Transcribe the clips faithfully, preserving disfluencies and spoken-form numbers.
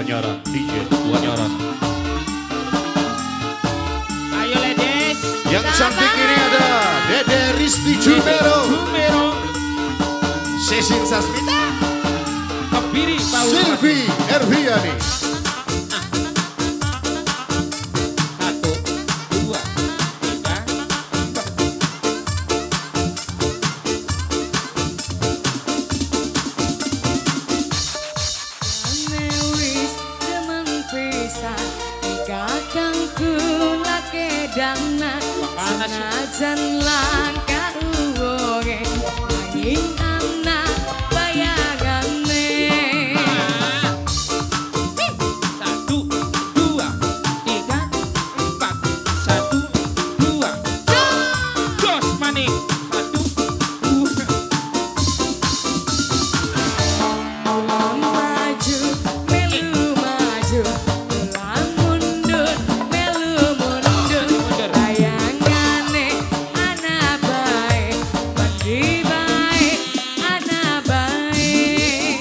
Wanyara, D J Wanyara. Ayo ladies. Yang cantik ini ada Dede Risti Jumero, Jumero. Sesin Sasmita, Kebiri Paul. Silvi Erviani. Satu, dua, tiga, empat. Wis demen pisan kakang kula kedana senajan langkah uwonge nanging ana bayangane. Satu, dua, tiga, empat. Satu, dua. Jos maning. Satu, dua. Ulang maju melu maju ulang mundur melu mundur bayangane ana bae mandi bae ana bae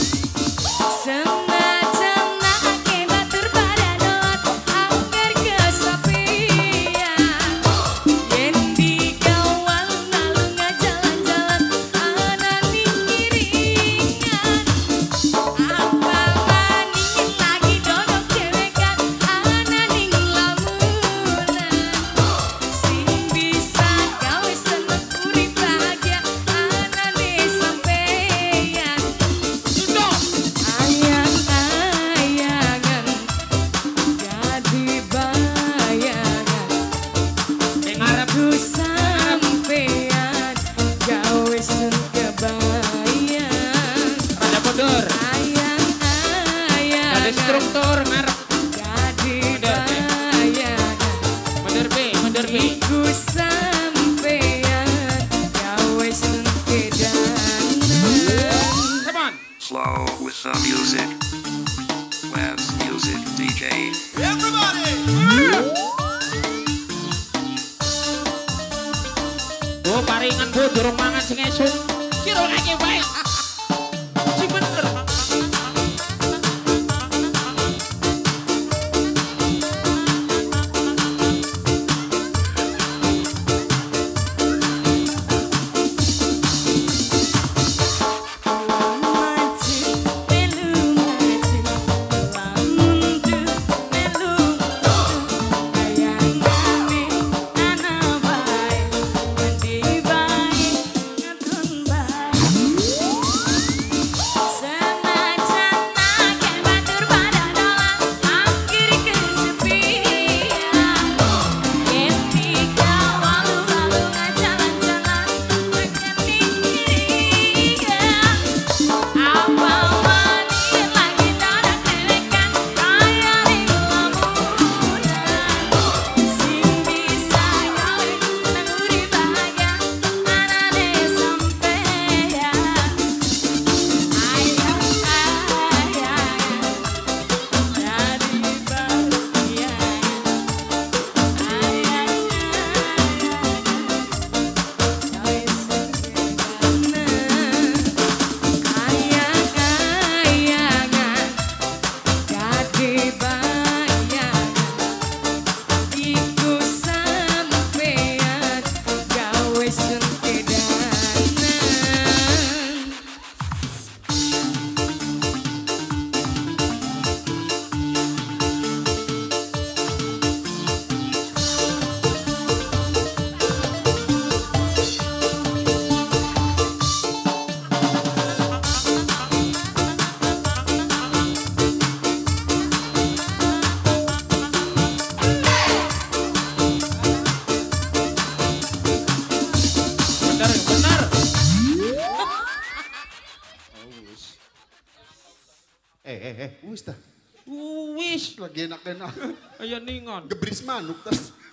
senajan nake batur pada doat angker kesepian yen dikawal nalunga jalan-jalan ana ning iringan apa maningin lagi dodok dewekan ana ning lamunan sing bisa gawe seneng urip bahagia anane sampeyan ayang-ayangan jadi bayangan Yang ngarep ku sampeyan gawe seneng kebayang pada mundur. ayang-ayangan Ada struktur ngarep. jadi Mundur, B. bayangan Mundur B, mundur B. ku sampeyan gawe seneng kedanan. Come on. Slow with the music. Webs Music D J. Bu, paringan bu, durung mangan sing esun. Kira lagi baik. Si bener. Maju melu maju ulang mundur melu mundur bayangane ana bae mandi bae ngadon bae senajan nake batur pada dolan angkir kesepian yen dikawal lalu jalan-jalan tekan ning iringan apa maningin lagi dadak dewekan kaya ning lamunan sing bisa gawe seneng urip bahagia anane sampeyan ayang-ayangan jadi bahagia ayang-ayangan jadi bayangan iku sampeyan gawe seneng kedanan. Bener, bener. Eh eh eh, wis dah. Wis. Lagi enak-enak. Ayo ningon. Gebris manuk tas.